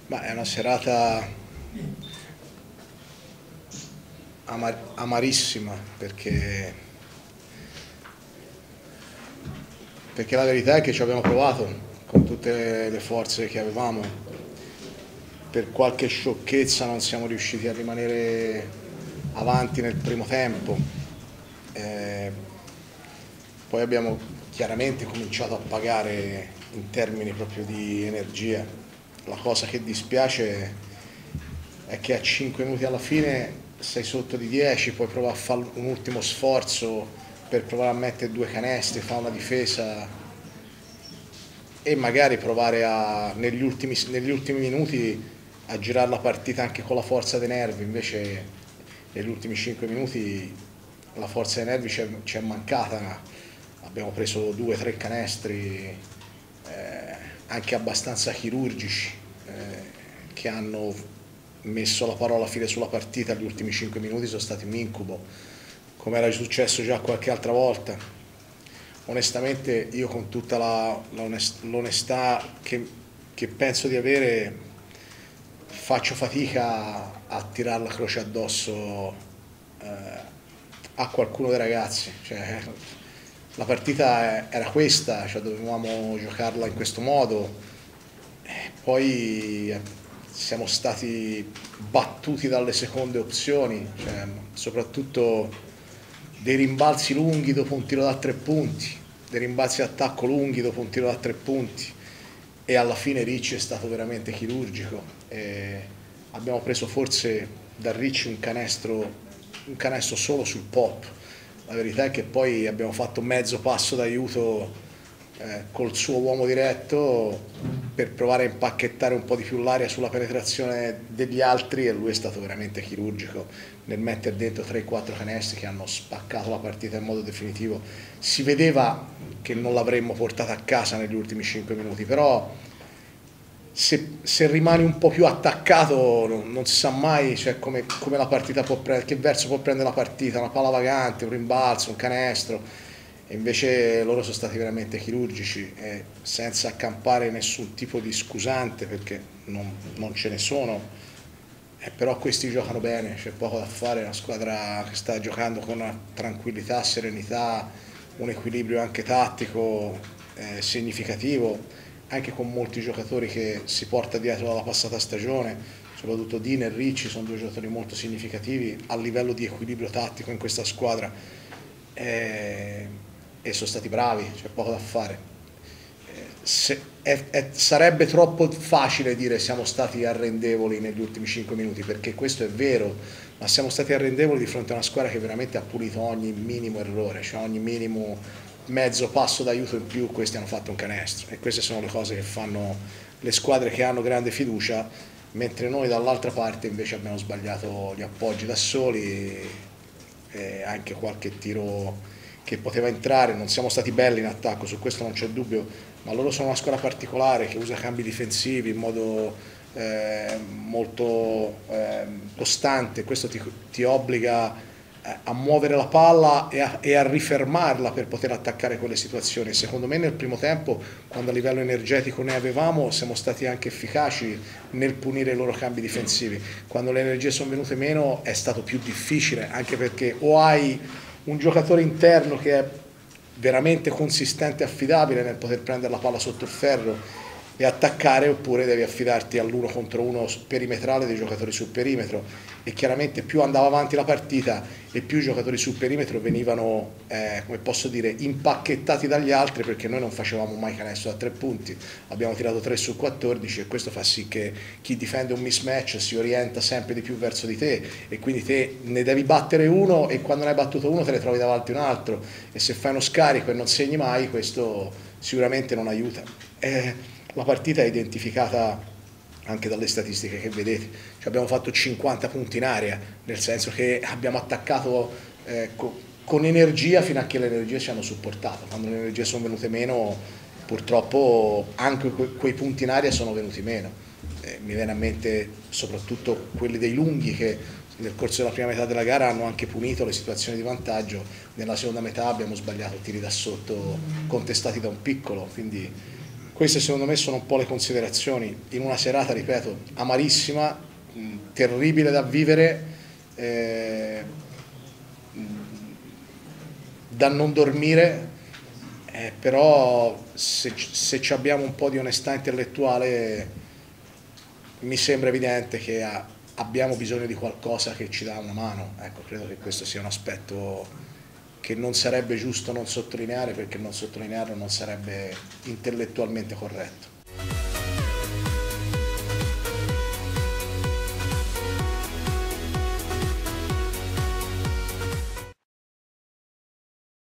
Ma è una serata amarissima perché la verità è che ci abbiamo provato con tutte le forze che avevamo. Per qualche sciocchezza non siamo riusciti a rimanere avanti nel primo tempo. Eh, Poi abbiamo chiaramente cominciato a pagare in termini proprio di energia. La cosa che dispiace è che a 5 minuti alla fine sei sotto di 10, puoi provare a fare un ultimo sforzo per provare a mettere due canestri, fare una difesa e magari provare negli ultimi minuti a girare la partita anche con la forza dei nervi. Invece negli ultimi 5 minuti la forza dei nervi ci è mancata. Abbiamo preso 2 o 3 canestri anche abbastanza chirurgici, che hanno messo la parola fine sulla partita. Gli ultimi 5 minuti sono stati un incubo, come era successo già qualche altra volta. Onestamente io, con tutta l'onestà che penso di avere, faccio fatica a tirare la croce addosso a qualcuno dei ragazzi. Cioè, la partita era questa, cioè dovevamo giocarla in questo modo. Poi siamo stati battuti dalle seconde opzioni, cioè, soprattutto dei rimbalzi lunghi dopo un tiro da 3 punti, dei rimbalzi d'attacco lunghi dopo un tiro da 3 punti, e alla fine Ricci è stato veramente chirurgico. Abbiamo preso forse da Ricci un canestro solo sul pop. La verità è che poi abbiamo fatto mezzo passo d'aiuto col suo uomo diretto per provare a impacchettare un po' di più l'aria sulla penetrazione degli altri, e lui è stato veramente chirurgico nel mettere dentro 3-4 canestri che hanno spaccato la partita in modo definitivo. Si vedeva che non l'avremmo portata a casa negli ultimi 5 minuti, però se rimani un po' più attaccato non si sa mai, cioè, come la partita può prendere, che verso può prendere la partita, una palla vagante, un rimbalzo, un canestro. E invece loro sono stati veramente chirurgici, senza accampare nessun tipo di scusante, perché non ce ne sono. Però questi giocano bene, c'è poco da fare. È una squadra che sta giocando con una tranquillità, serenità, un equilibrio anche tattico significativo, anche con molti giocatori che si porta dietro dalla passata stagione. Soprattutto Dina e Ricci sono 2 giocatori molto significativi a livello di equilibrio tattico in questa squadra, e sono stati bravi, c'è poco da fare. Sarebbe troppo facile dire siamo stati arrendevoli negli ultimi 5 minuti, perché questo è vero, ma siamo stati arrendevoli di fronte a una squadra che veramente ha pulito ogni minimo errore, cioè ogni minimo mezzo passo d'aiuto in più questi hanno fatto un canestro, e queste sono le cose che fanno le squadre che hanno grande fiducia, mentre noi dall'altra parte invece abbiamo sbagliato gli appoggi da soli, e anche qualche tiro che poteva entrare. Non siamo stati belli in attacco, su questo non c'è dubbio, ma loro sono una squadra particolare che usa cambi difensivi in modo molto costante. Questo ti obbliga a muovere la palla e a rifermarla per poter attaccare quelle situazioni. Secondo me nel primo tempo, quando a livello energetico ne avevamo, siamo stati anche efficaci nel punire i loro cambi difensivi. Quando le energie sono venute meno è stato più difficile, anche perché o hai un giocatore interno che è veramente consistente e affidabile nel poter prendere la palla sotto il ferro e attaccare, oppure devi affidarti all'1 contro 1 perimetrale dei giocatori sul perimetro. E chiaramente più andava avanti la partita e più i giocatori sul perimetro venivano, come posso dire, impacchettati dagli altri, perché noi non facevamo mai canestro da 3 punti, abbiamo tirato 3 su 14, e questo fa sì che chi difende un mismatch si orienta sempre di più verso di te, e quindi te ne devi battere uno, e quando ne hai battuto uno te ne trovi davanti un altro, e se fai uno scarico e non segni mai, questo sicuramente non aiuta. La partita è identificata anche dalle statistiche che vedete, cioè abbiamo fatto 50 punti in area, nel senso che abbiamo attaccato con energia fino a che le energie ci hanno supportato. Quando le energie sono venute meno, purtroppo anche quei punti in area sono venuti meno. Mi viene a mente soprattutto quelli dei lunghi, che nel corso della prima metà della gara hanno anche punito le situazioni di vantaggio. Nella seconda metà abbiamo sbagliato tiri da sotto contestati da un piccolo, quindi Queste secondo me sono un po' le considerazioni in una serata, ripeto, amarissima, terribile da vivere, da non dormire, però se ci abbiamo un po' di onestà intellettuale mi sembra evidente che abbiamo bisogno di qualcosa che ci dà una mano. Ecco, credo che questo sia un aspetto che non sarebbe giusto non sottolineare, perché non sottolinearlo non sarebbe intellettualmente corretto.